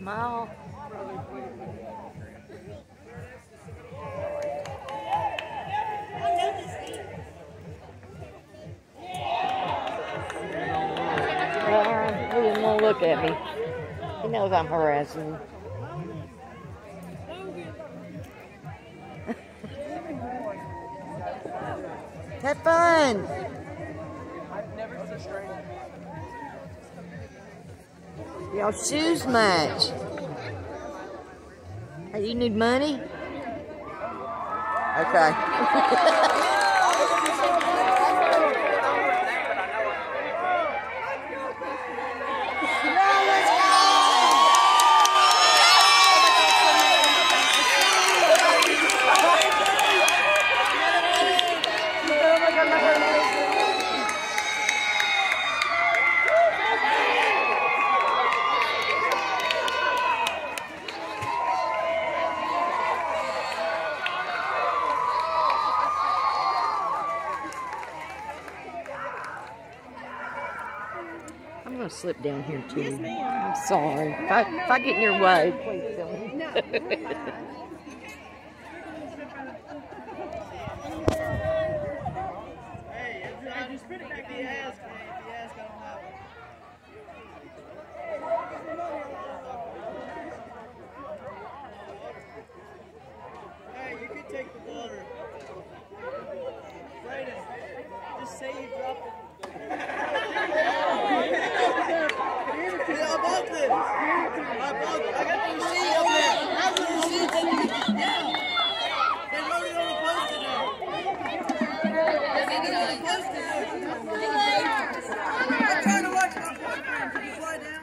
mile. He didn't want to look at me. He knows I'm harassing him. Have fun. Y'all shoes match. Hey, you need money? Okay. I'm going to slip down here too. Yes, I'm sorry. If I get in your way, please tell me. No. Hey, just put it back to your ass, man. If you ask, I don't have it. Hey, you can take the water. Brayden, just say you dropped it. Yeah, I bought this. I got the receipt up there. How's the receipt that you can down? They wrote it on the post-it note. They did it on the post-it note. I'm trying to watch my program. Can you fly down?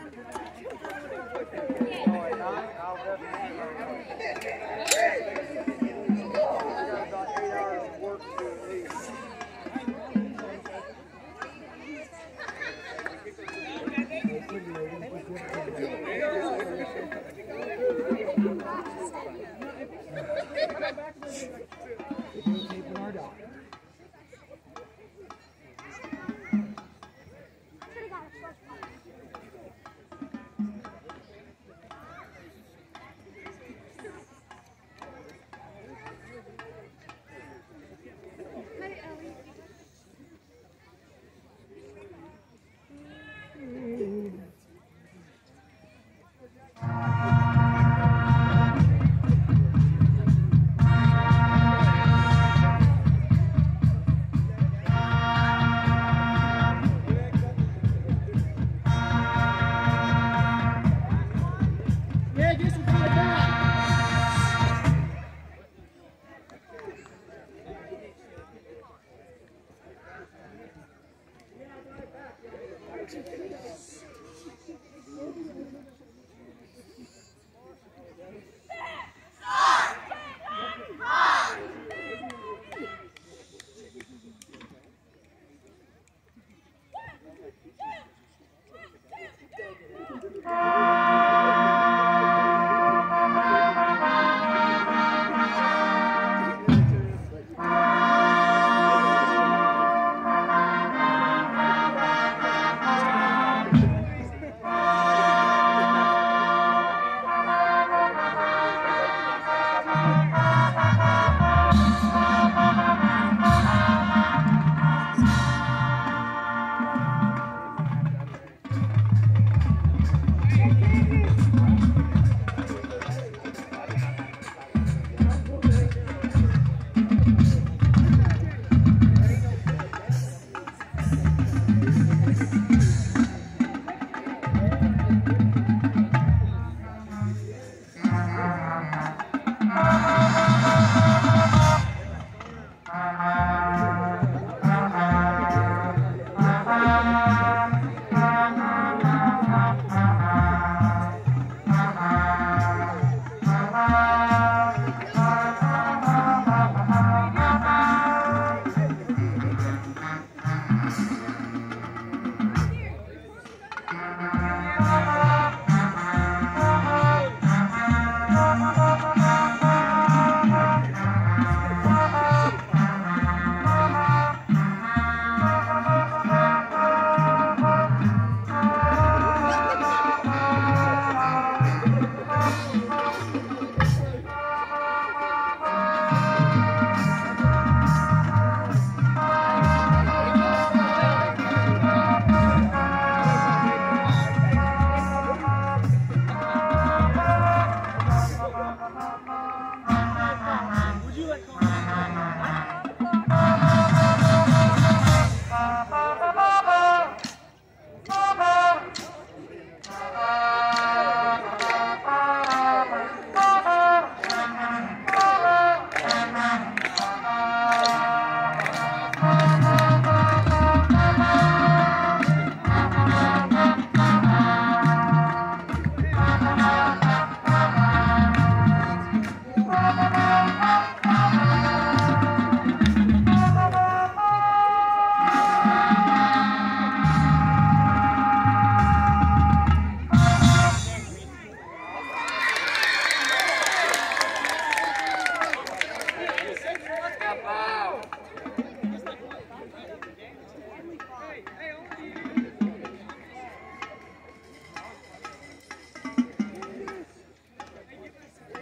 Would you like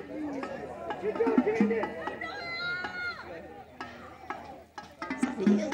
Yeah.